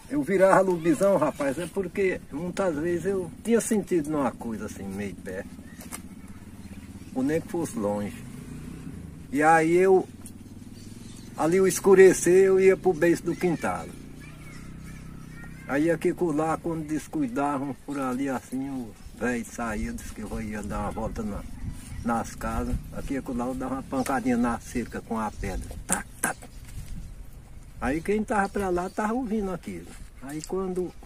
Eu virava lobisão, rapaz, é porque muitas vezes eu tinha sentido numa coisa assim, meio perto. Ou nem que fosse longe. E aí ali o escurecer, eu ia pro beijo do quintal. Aí aqui por lá, quando descuidavam por ali assim, o velho saía, disse que eu ia dar uma volta nas casas. Aqui por lá eu dava uma pancadinha na cerca com a pedra. Tac, tac. Aí quem tava pra lá tava ouvindo aquilo. Aí quando o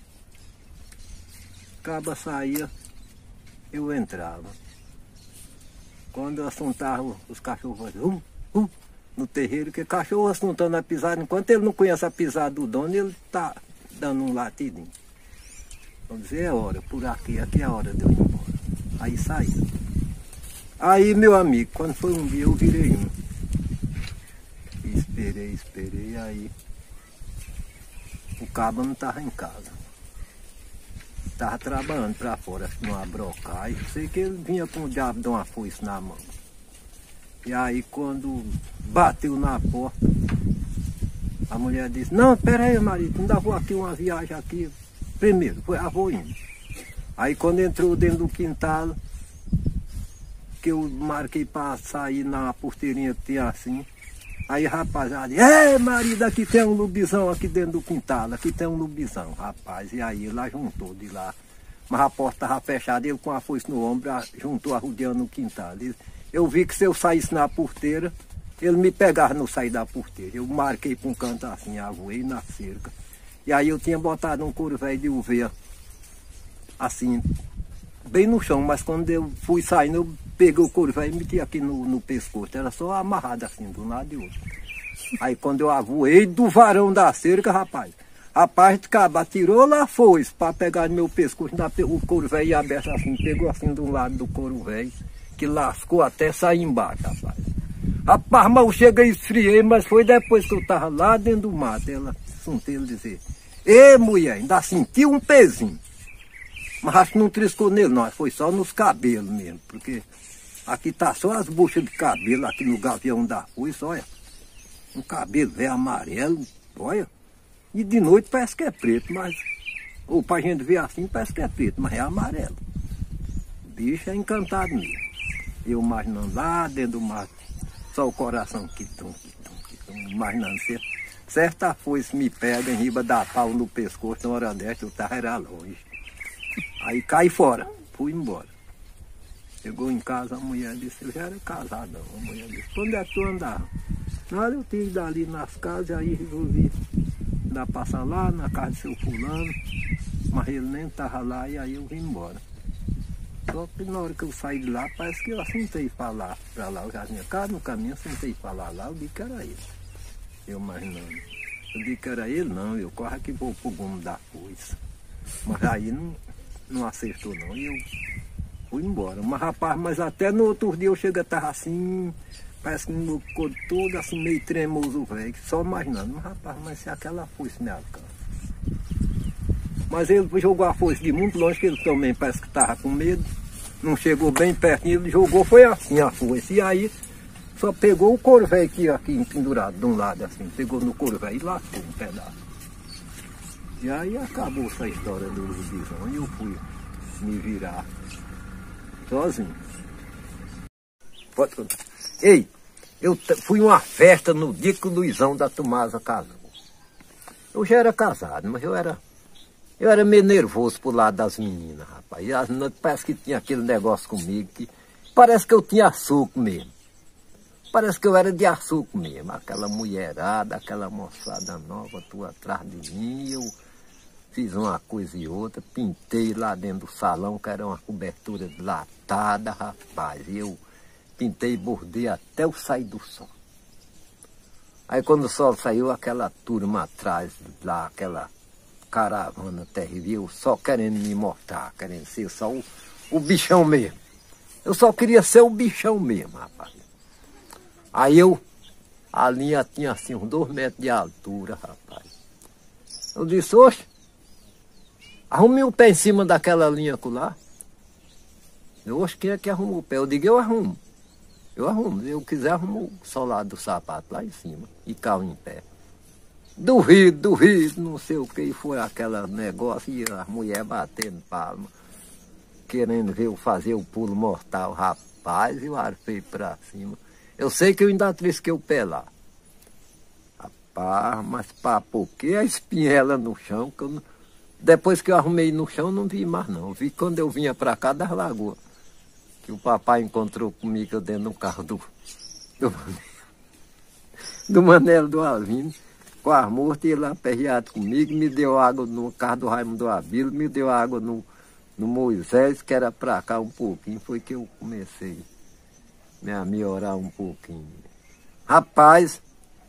caba saía, eu entrava. Quando assuntava os cachorros faziam no terreiro, que cachorro assuntando a pisada, enquanto ele não conhece a pisada do dono, ele tá dando um latidinho. Vamos dizer, é hora, por aqui é a hora de eu ir embora. Aí saí. Aí, meu amigo, quando foi um dia eu virei um. Esperei, aí o cabo não estava em casa. Estava trabalhando para fora, numa brocagem. Sei que ele vinha com o diabo de uma foice na mão. E aí quando bateu na porta, a mulher disse, não, espera aí, marido, ainda vou aqui uma viagem aqui. Primeiro, vou indo. Aí quando entrou dentro do quintal, que eu marquei para sair na porteirinha que tinha assim, aí rapaziada disse, marido, aqui tem um lobisão aqui dentro do quintal, aqui tem um lobisão, rapaz. E aí ele juntou de lá, mas a porta estava fechada, ele com a foice no ombro, juntou arrodeando no quintal. Eu vi que se eu saísse na porteira, ele me pegava no sair da porteira. Eu marquei para um canto assim, avoei na cerca. E aí eu tinha botado um couro velho de uveia, assim, bem no chão, mas quando eu fui saindo, eu peguei o couro velho e meti aqui no pescoço. Era só amarrado assim, de um lado e do outro. Aí quando eu avoei do varão da cerca, rapaz, de cabo tirou lá foice para pegar no meu pescoço, o couro velho ia aberto assim, pegou assim de um lado do couro velho, que lascou até sair embaixo, rapaz. Rapaz, mas eu cheguei e esfriei, mas foi depois que eu estava lá dentro do mato. Ela suntei ele dizer, mulher, ainda sentiu um pezinho. Mas acho que não triscou nele, não, foi só nos cabelos mesmo, porque aqui tá só as buchas de cabelo, aqui no gavião da foice, olha. Um cabelo velho amarelo, olha. E de noite parece que é preto, mas, ou pra gente ver assim, parece que é preto, mas é amarelo. O bicho é encantado mesmo. Eu imaginando lá dentro do mato, só o coração quitum, imaginando certa foice me pega em riba da pau no pescoço, na hora dessa eu tava era longe. Aí caí fora, fui embora. Chegou em casa, a mulher disse, eu já era casado, não. A mulher disse, quando é que tu andava? Nada, eu tive dali nas casas, aí resolvi dar passar lá na casa do seu fulano, mas ele nem estava lá e aí eu vim embora. Só que na hora que eu saí de lá, parece que eu assentei falar para lá, eu já tinha casa no caminho, assentei falar lá, eu vi que era ele. Eu imaginando. Eu vi que era ele, não, eu corro aqui vou pro gume da foice. Mas aí não acertou não, e eu fui embora. Mas rapaz, mas até no outro dia eu cheguei a estar assim, parece que no corpo todo assim, meio tremoso, velho, só imaginando. Mas rapaz, mas se aquela foice me alcança. Mas ele jogou a foice de muito longe, que ele também parece que estava com medo. Não chegou bem pertinho, ele jogou, foi assim a foice. E aí só pegou o couro velho aqui pendurado de um lado assim, pegou no couro velho e lascou um pedaço. E aí acabou essa história do lobisão e eu fui me virar sozinho. Pode contar. Ei, eu fui uma festa no dia que o Luizão da Tomasa casou. Eu já era casado, mas eu era meio nervoso pro lado das meninas, rapaz. E as meninas parece que tinha aquele negócio comigo que parece que eu tinha açúcar mesmo. Parece que eu era de açúcar mesmo. Aquela mulherada, aquela moçada nova, tu atrás de mim, eu fiz uma coisa e outra, pintei lá dentro do salão, que era uma cobertura latada, rapaz. E eu pintei e bordei até eu sair do sol. Aí quando o sol saiu, aquela turma atrás lá, aquela caravana terrível, só querendo me mostrar, querendo ser só o bichão mesmo. Eu só queria ser o bichão mesmo, rapaz. Aí a linha tinha assim uns 2 metros de altura, rapaz. Eu disse, oxe, arrume o pé em cima daquela linha lá. Oxe, quem é que arrumou o pé? Eu digo, eu arrumo. Se eu quiser, arrumo o solado do sapato lá em cima e calo em pé. duvido, não sei o que, e foi aquele negócio, e a mulher batendo palma, querendo ver eu fazer o pulo mortal, rapaz, e eu arpei pra cima. Eu sei que eu ainda trisquei o pé lá. Rapaz, mas pá, por que a espinhela no chão, que eu não... Depois que eu arrumei no chão, não vi mais não. Vi quando eu vinha pra cá das Lagoas, que o papai encontrou comigo dentro do carro do Manelo do Alvino, com as mortas, ele lá aperreado comigo, me deu água no carro do Raimundo Abilo, me deu água no Moisés, que era pra cá um pouquinho, foi que eu comecei a melhorar um pouquinho. Rapaz,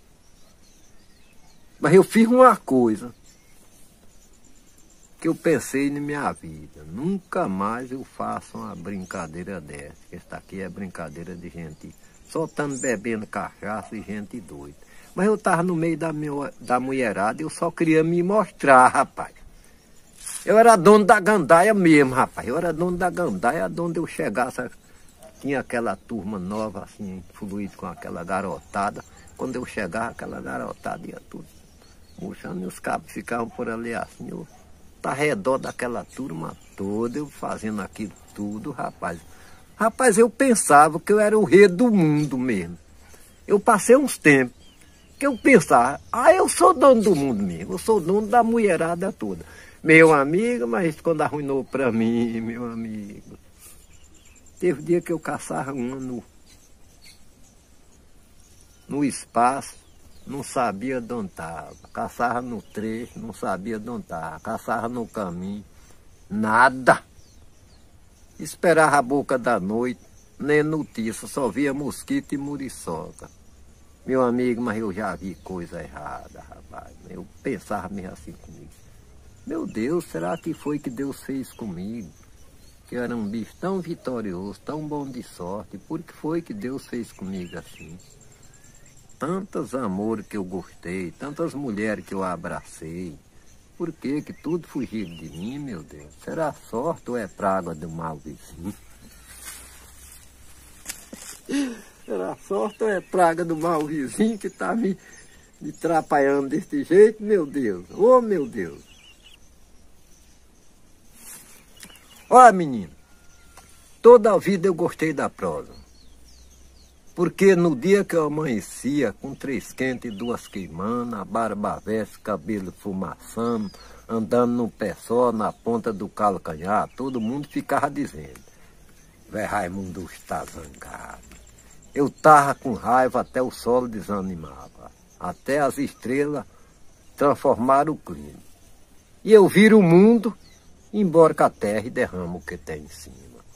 mas eu fiz uma coisa que eu pensei na minha vida. Nunca mais eu faço uma brincadeira dessa. Esta aqui é brincadeira de gente só estando bebendo cachaça e gente doida. Mas eu estava no meio da mulherada, eu só queria me mostrar, rapaz. Eu era dono da gandaia mesmo, rapaz. Eu era dono da gandaia, onde eu chegasse, tinha aquela turma nova, assim, fluido com aquela garotada. Quando eu chegava, aquela garotada ia tudo murchando, e os cabos ficavam por ali assim. Eu estava ao redor daquela turma toda, eu fazendo aquilo tudo, rapaz. Rapaz, eu pensava que eu era o rei do mundo mesmo. Eu passei uns tempos que eu pensava, eu sou dono do mundo mesmo, eu sou dono da mulherada toda. Meu amigo, mas quando arruinou pra mim, meu amigo. Teve dia que eu caçava uma no espaço, não sabia de onde estava. Caçava no trecho, não sabia de onde estava. Caçava no caminho, nada. Esperava a boca da noite, nem notícia, só via mosquito e muriçoca. Meu amigo, mas eu já vi coisa errada, rapaz. Eu pensava mesmo assim comigo. Meu Deus, será que foi que Deus fez comigo? Que eu era um bicho tão vitorioso, tão bom de sorte. Por que foi que Deus fez comigo assim? Tantos amores que eu gostei, tantas mulheres que eu abracei. Por que tudo fugiu de mim, meu Deus? Será sorte ou é praga do mau vizinho? Será sorte ou é praga do mau vizinho que está me atrapalhando desse jeito, meu Deus? Oh, meu Deus! Olha, menino, toda a vida eu gostei da prosa. Porque no dia que eu amanhecia, com 3 quentes e 2 queimando, a barba veste, cabelo fumaçando, andando no pé só, na ponta do calcanhar, todo mundo ficava dizendo, Vé Raimundo está zangado. Eu tava com raiva, até o solo desanimava. Até as estrelas transformaram o clima. E eu viro o mundo, embora com a terra e derramo o que tem em cima.